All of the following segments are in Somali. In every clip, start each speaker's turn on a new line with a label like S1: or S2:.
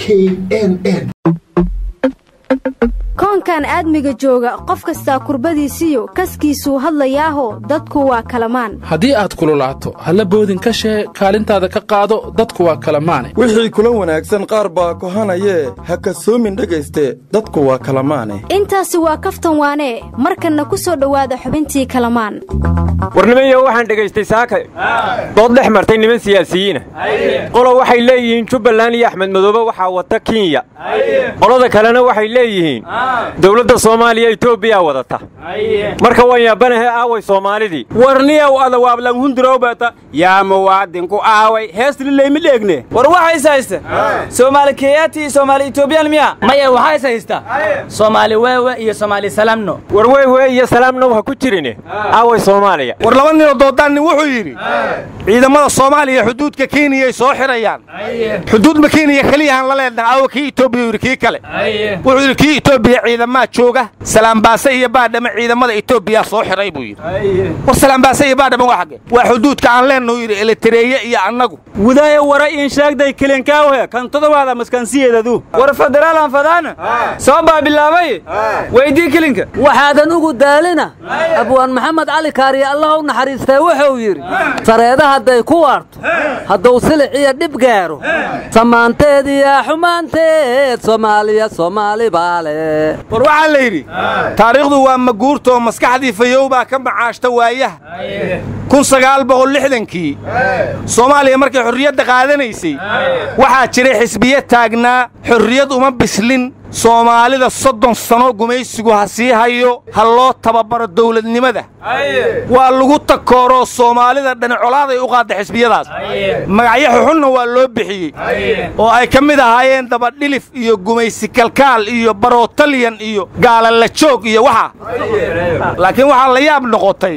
S1: KNN.
S2: koonkan aadmiga jooga qof kasta kurbadiisiyo kaskiisuu hadlayaaho dadku waa kalamaan
S3: haddii aad kululaato halla boodin ka shee kaalintaada ka qaado dadku waa kalamaane
S4: wixii kula wanaagsan qaar baa kohanayee ha kasoomin dhegayste dadku waa kalamaane
S2: intaasi waa kaftan waanee markanna ku soo dhowaada xubintii kalamaan
S5: warnimayo waxaan dhegaystay saakay dood dhex martay niman siyaasiyiina qolo waxay leeyihiin jubbaland iyo axmed madoobe waxaa wata kenya qolada kalena waxay leeyihiin dawladda Soomaaliya Itoobiya wadata marka waan yaabanahay aaway Soomaalidii
S6: warniyow adawaab lan hundurowbata yaa muwaadinku aaway heesli leeymideegne war waxa haysta Soomaali Keeyati Soomaali Itoobiyan miya maya waxa haysta Soomaali weewe iyo Soomaali salaamno
S5: war weewe iyo salaamno waxa ku jirine aaway Soomaaliya
S6: war laba nin oo doodaan wuxuu yiri ciidamada Soomaaliya xuduudka Kenya ay soo xirayaan xuduud ma Kenya kaliya la leedahay aaway Itoobiya yiri kale wuxuu yiri Itoobiya ciidamada jooga salaambaasay iyo baadhama ciidamada Itoobiya soo xiray buu yiri war salaambaasay iyo baadhama waa xuduudka aan leenno yiri elitareeye iyo annagu
S5: wadaaya wara in sheegday kalinkaawe kan todobaada maskansiyeedadu
S6: war federaalan fadana soo baabilaabay weydii kalinka
S7: waxaadan ugu daalina abwaan maxamed cali kaariye allah u naxariistay wuxuu yiri sareedaha haday ku waarto haduu silic iyo dhib gaaro samaanteediya xumaanteed Soomaali baale
S6: war waxa la yiri taariikhdu waa maguurto maskaxdii fayowba ka macaashta waayaha 1960kii Soomaaliya markay xorriyadda qaadanaysay waxa jiray xisbiye taagnaa xorriyad uma bislin Soomaalida 30 sano gumaysigu hasii hayo haloo tababaro dawladnimada waa lagu takooro Soomaalida dhinacolaad ay u qaad xisbiyadaas magacyo xunna waa loo bixiyay oo ay kamid ahaayeen daba dhilif iyo gumaysi kalkaal iyo barootalyan iyo gaalala joog iyo waxa laakiin waxa la yaab noqotay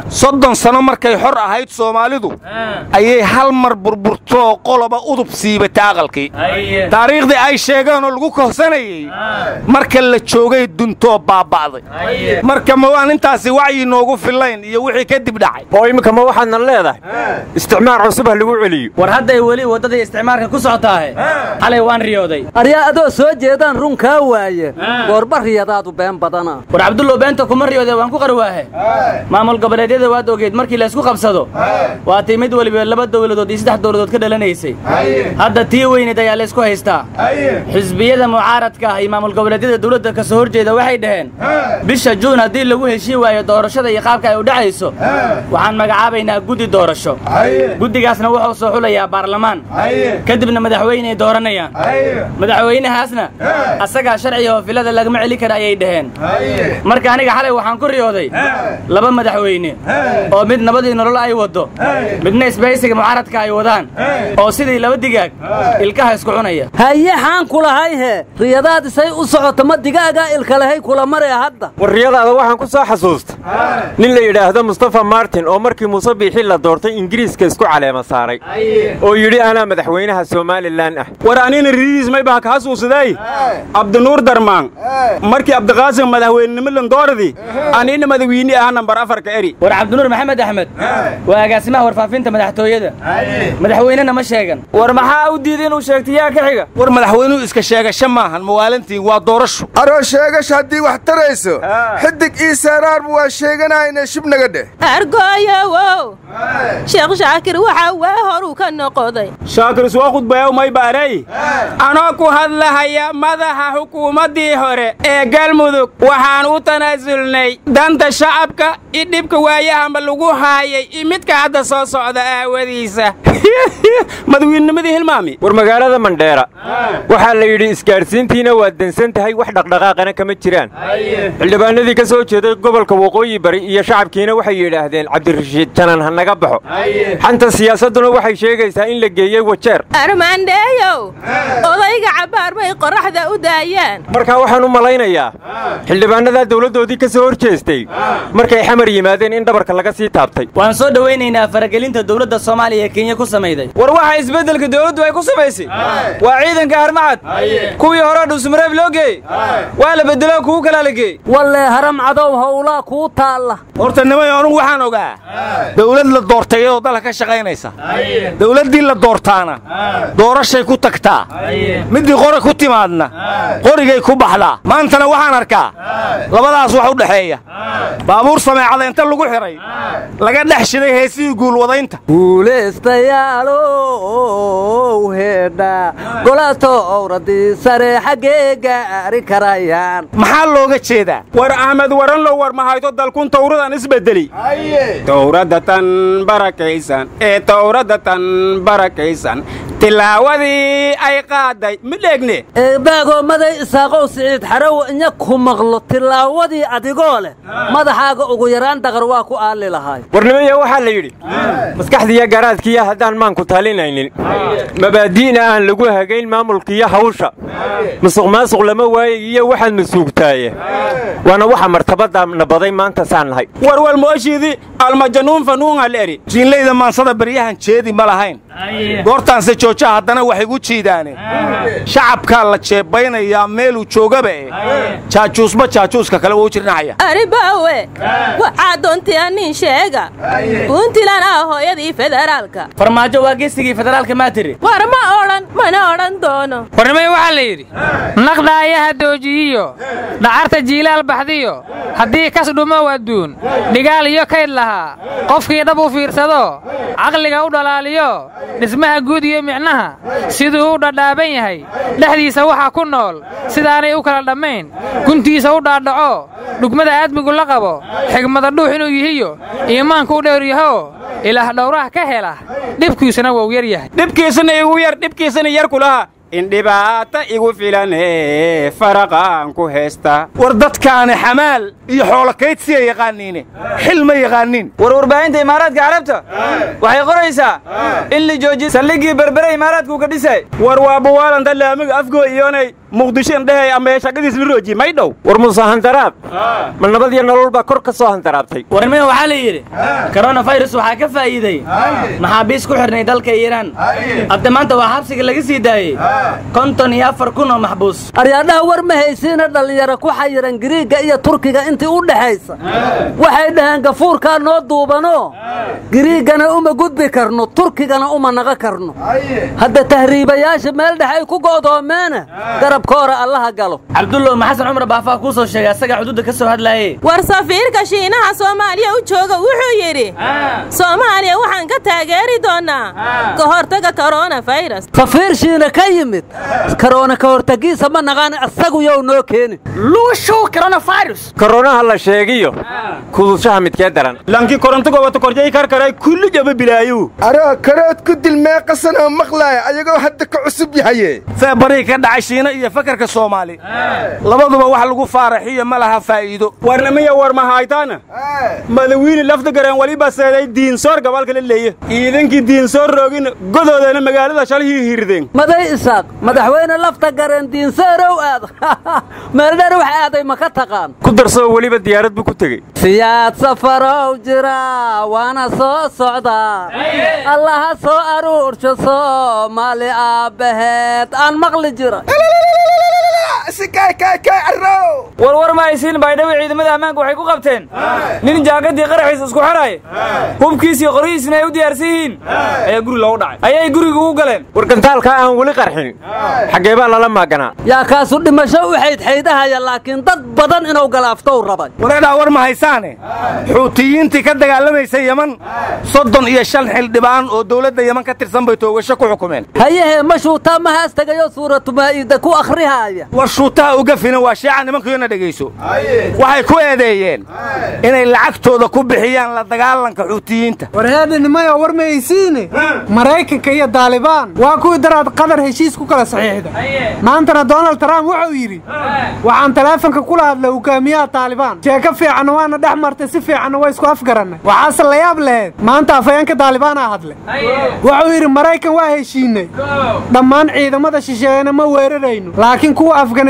S6: 30 sano markay xor ahayd Soomaalidu ayay hal mar burburto qoloba udub siibay aqalkii taariikhdii ay sheegaan oo lagu kohsanay marka la joogay dunto baabaaday marka ma waan intaasi wacyi noogu filayn iyo wixii ka dib dhacay
S5: oo imika ma waxaan leedahay isticmaar cusub lagu celiyo
S6: war hadday wali wadada isticmaarka ku socotaa xalay waan riyooday
S7: aryaa adoo soo jeedaan runka waaye goorba riyadaadu been badana
S6: war Cabdulla beenta kuma riyooday waan ku qarwaahay maamul goboleedyada waa ogeed markii la isku qabsado waa timid waliba laba dawladood iyo saddex dawladood ka dhalanaysay hadda tii weyneed ayaa la isku haystaa xisbiyada mucaaradka maamul goboleedyada dawladda ka soo horjeeda waxay dhaheen bisha Juun hadii lagu heshii waayo doorashada iyo qaabka ay u dhacayso waxaan magacaabaynaa guddi doorasho guddigaasna wuxuu soo xulayaa baarlamaan kadibna madaxweyne dooranayaan madaxweynahaasna asaga sharci oo filada laga maceli kara ayay dhaheen marka aniga xalay waxaan ku riyooday laba madaxweyne oo mid nabadii nolol ay wado midna isbaysiga mucaaradka ay wadaan oo sidii laba digaag ilkaha isku cunaya
S7: hayaxaan kulahay riyada say u socoto ma digaaga ilkalahay kula maray hadda
S5: wariyadaada waxaan ku soo xasuustay nin la yiraahdo Mustafa Martin oo markii Muuse Biixi la doortay Ingiriiska isku caleema saaray oo yiri ana madaxweynaha Soomaaliland ah
S6: war anina riis may baa ka xasuusaday Abdinuur Darmaan markii Abdiqaasim madaxweynenimo la dooradii anina madaxweyne ah number 4 ka eri war Abdinuur Maxamed Axmed waa agaasimaha warfaafinta madaxtooyada madaxweynena ma sheegan war maxaa u diiday inuu sheegtiyaa ka xiga war madaxweynuhu iska sheegasho maahan maalintii waa doorasho
S8: aro sheegash hadii wax tarayso xidig Isaaraar waa sheeganayna shibnaga dheh
S9: argooyow Sheekh Shaakir waxa waa horu ka noqoday
S6: Shaakir soo khudbayo may baaray anoo ku hadlahaya madaxa hukuumadii hore ee Galmudug waxaan u tanaasulnay danta shacabka idibka waayaha ma lagu haayay midka hadda soo socda aawadiisa madaxweynamadii hilmaami
S5: war magaalada Mandheera waxa la yiri isgaarsiintiina waa dansan tahay wax dhaqdhaqaaqana kama jiraan xildhibaanadii ka soo jeeday gobolka Waqooyi Bari iyo shacabkiina waxay yiraahdeen Cabdirashiid Janan hanaga baxo xanta siyaasaduna waxay sheegaysaa in la geeyay wajeer
S9: armaandeeyow odayga cabaar bay qoraxda u daayaan
S5: marka waxaan u malaynayaa xildhibaanada dawladoodii ka soo horjeestay markay xamar yimaadeen in dhabarka laga sii taabtay
S6: waan soo dhaweynaynaa faragelinta dawladda Soomaaliya ee Kenya ku sameeyay war waxa isbedelka dawladdu ay ku sameysay waa ciidanka harmacad kuwii hore dhusmareeb loo geeyay waa la bedelo kuwa kala la geeyay
S7: wallahi haram cadow hawla ku taala
S6: horta nimay anugu waxaan ogaa dawlad la doortay oo dalka ka shaqaynaysa dawladdii la doortaana doorashay ku tagtaa midii qori ku timaadna qorigay ku baxdaa maantana waxaan arkaa labadaas wax u dhaxeeya baabuur sameecada inta lagu xiray laga dhex shiday heesihii guulwadaynta
S7: guulaystayaalow heedha golato owradii sare xaggee gaari karayaan
S6: maxaa looga jeedaa
S5: war ahmed waranlow war mahayto dalkun tawradan isbedeli tawradatan barakaysan tawradatan barakaysan tilaawadii ay qaaday midheegne
S7: eebaagomaday isaaqow siciid xarow inya ku maqlo tilaawadii adigoo leh madaxaaga ugu yaraan daqar waa ku aali lahaay
S5: warnimaya waxaa la yidhi maskaxdiiyo garaadkiiya haddaan maanku talinaynin mabaadi'na aan lagu hagayn maamulkiiyo hawsha musuq maasuq lama waayay iyo waxaad masuugtaaye waana waxa martabadda nabaday maanta saan nahay
S6: warwal mooshiidii almajanuun fanuun hal'eri jiinlayda maansada baryahan jeedi ma lahayn goortaanse jooja haddana waxay gu jiidaane shacabkaa la jeebaynayaa meeluu joogaba jaajuusba jaajuuska kale waa u jirnacaya
S9: aribaawe waxaa doontii nin sheega puntland ah hooyadii federaalka
S1: farmaajo waa geesigii federaalka maa tiri
S9: war ma odhan mana odhan doono
S1: warnimay waxaa la yidhi naqdaayaha doojiyiyo dhacarta jiilaal baxdiyo haddii kas dhumow adduun dhigaal iyo kayd lahaa qofkii dhab u fiirsado caqliga u dhalaaliyo dhismaha guud iyo micnaha siduu u dhadhaaban yahay dhexdiisa waxaa ku nool sidaanay u kala dhammayn guntiisa u dhaadhaco dhugmada aadmigu la qabo xigmada dhuux inuu yihiyo iimaanku u dhowr yaho ilaah dhowraha ka hela dhibkiisuna wuu yar yahay
S5: dhibkiisuna igu yar dhibkiisuna yar kulaha in dhibaata igu filan faraqaan ku heesta
S6: war dadkaani xamaal iyo xoolo kaydsiya yaqaaniine xil ma yaqaaniin
S1: war warbaahinta imaaraadka carabta waxay qoraysaa in la joojiyo saldhiggii berbere imaaraadku ka dhisay
S5: war waa buwaalanta laamiga afgoo iyoonay muqdisho indhehay ama shaqadiis la rooji may dhow war muuse hantaraab ma nabad iyo nolol baa kor ka soo hantaraabtay
S1: warnimada waxaa la yidhi koronafirus waxaa ka faa'iiday maxaabiis ku xidhnay dalka iiraan hadda maanta waa xabsiga laga sii daayey 54,000 oo maxbuus
S7: aryaadhaha war ma haysiina dhallinyaro ku xayiran giriigga iyo turkiga intii u dhaxaysa waxay dhaheen gafuurkaa noo duubanoo giriiggana uma gudbi karno turkigana uma naqa karno hadda tahriibayaasha meel dhex ay ku go'doomeena garabkoora allaha galo
S1: cabdullow maxasan cumar baafaa kuu soo sheegay asaga xuduudda ka soo hadlaayey
S9: war safiirka shiinaha soomaaliya u jooga wuxuu yidhi soomaaliya waxaan ka taageeri doonnaa ka hortaga koronafayras
S7: safiir shiina ka yimid karoona ka hortagiisa ma naqaan asagu yow noo keeni
S1: luushow koronafirus
S5: koronaha la sheegiyo kudushaha midkee daran lankii korontiga wata korjay karkaray kulli jaba bilaayu
S8: aroo karood ku dil meeqasan oo maqlaaya ayagoo hadda ka cusub yahaye
S6: feebarii ka dhacay shiina iyo fakarka soomaali labaduba wax lagu faaraxiyo ma laha faa'iido
S5: warnamiya war mahaytaana madawiini lafta gareen waliba seeday diinsoor gabalka la leeyahay ciidankii diinsoor roogin godoodana magaalada shalhii hirdeen
S7: maday isaaq madaxweyne lafta gareen diinsoorow aad meeldheer wax aaday ma ka taqaan
S5: ku darsoo weliba diyaarad buu ku tegey
S7: siyaad safarow jira waana soo socdaa allaha soo aruursho soomaali aabbaheed aan maqli jira
S1: warwar ma haysiin baydhabo ciidamada ammaanka waxay ku qabteen nin jaakadii qaraxiisa isku xidhay hubkiisii qoryihiisina ay u diyaarsan yihiin ayaa guri loogu dhacay ayay guriga ugu galeen
S5: wargantaalka aan weli qarxin xaggee baa lala maaganaa
S7: yaa kaasu dhimasho u xaydxaydahaya laakiin dad badan inuu galaaftow rabay
S6: wareedhaa war ma haysaane xuutiyiintii ka dagaalamaysay yeman 35 xildhibaan oo dawladda yeman ka tirsan bay toogasho ku xukumeen
S7: hayahee ma shuutaa ma haas tagayo suuratu maa'iida ku akhrihaaya
S6: war shuutaha uga finan waa sheeca nimankiina dhegayso waxay ku eedeeyeen inay lacagtooda ku bixiyaan la dagaalanka xuutiyiinta
S10: warheedinimaya war ma haysiine maraykanka iyo daalibaan waa kuwii daraad qadar heshiis ku kala saxiixda maantana donald trump wuxuu yidhi waxaan taleefanka kula hadlay hogaamiyaha taalibaan sheeko fiicanna waana dhex martay si fiicanna waa isku afgarannay waxaase la yaab laheed maanta afhayeenka daalibaanaa hadlay wuxuu yidhi maraykan waa heshiinay dhammaan ciidamada shisheeyana ma weerarayno laakiin kuwa afganistaan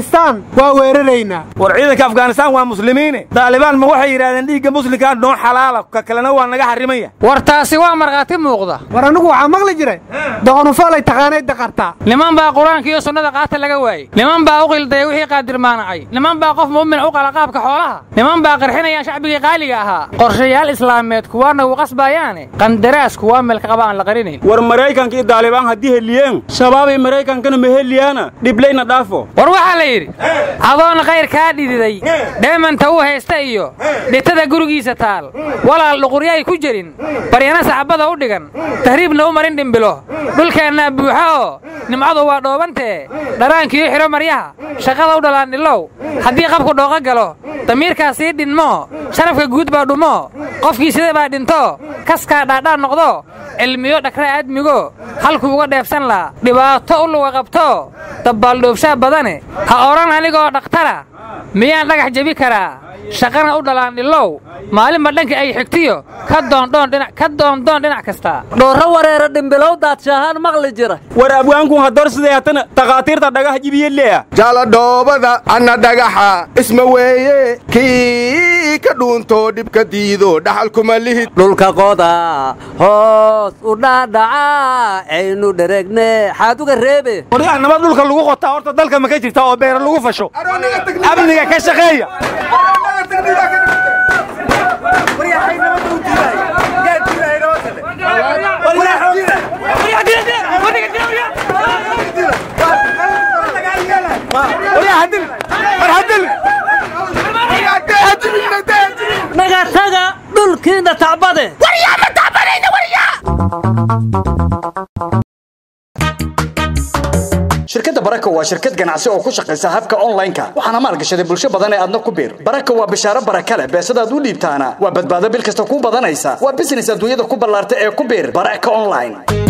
S10: afghanistaan waa weeraraynaa
S6: war ciidanka afghanistaan waa muslimiine daalibaan ma waxay yidhahdeen dhiigga muslimkaa noo xalaala ka kalena waa naga xarrimaya
S1: war taasi waa markhaati muuqda
S10: war anigu waxaa maqli jiray doqonufaalay taqaanay daqartaa
S1: niman baa qur-aanka iyo sunnada qaata laga waayey niman baa u qildaya wixii qaadir maanacay niman baa qof mu'min u qala qaabka xoolaha niman baa qarxinaya shacbigii qaaliga ahaa qorshayaal islaameed kuwaana u qasbayaane qandaraas kuwaa meelka qaba aan la qarinayn
S5: war maraykanka iyo daalibaan haddii heliyeen shabaabay maraykankana ma heliyaana dhiblayna dhaafo
S1: war waxaa la yidhi adoon khayr kaa dhididay dheemanta u haysta iyo dhitada gurigiisa taal walaal dhuquryaay ku jirin baryana saxabada u dhigan tahriibna u marin dhimbilo dhulkeennaa buuxa oo nimcadu waa dhoobantee dharaankiiyo xidho maryaha shaqada u dhalaandhilow haddii qabku dhooqa galo damiirkaas sii dhinmo sharafka guud baa dhumo qofkii sida baa dhinto kaskaa dhaadhaan noqdo cilmiyo dhakra aadmigo halkuu uga dheefsan laha dhibaato u luga qabto dabbaaldhoobshaa badane ha odhan anigoo dhakhtara miyaan dhagax jebi karaa shaqana u dhalaandhilow maalinba dhanka ay xigtiyo ka doondoon dhinac kasta
S7: dhoorro wareera dhimbilow daadshahaan maqli jira
S5: war abwaankun haddor siday hatana takhaatiirta dhagax jibiye leeya
S8: jaaladhoobada anna dhagaxa isma weeye kii ka dhuuntoo dhibka diido dhaxalkuma lihid
S7: dhulka qoda hoos u dhaadhaca aynu dhereegne xaad uga reebe
S6: waryaa nabad dhulka lagu qotaa horta dalka ma ka jirta oo beera lagu fasho amniga ka shaqeeya
S7: naga taga dhulkiina tacbade
S11: shirkadda baraka waa shirkad ganacsi oo ku shaqaysa habka online-ka waxaana maalgashaday bulsho badan ee aadna ku biir baraka waa bishaaro baraka leh beesadaad u dhiibtaana waa badbaado bil kasta ku badanaysa waa business adduunyada ku ballaarta ee ku biir baraka online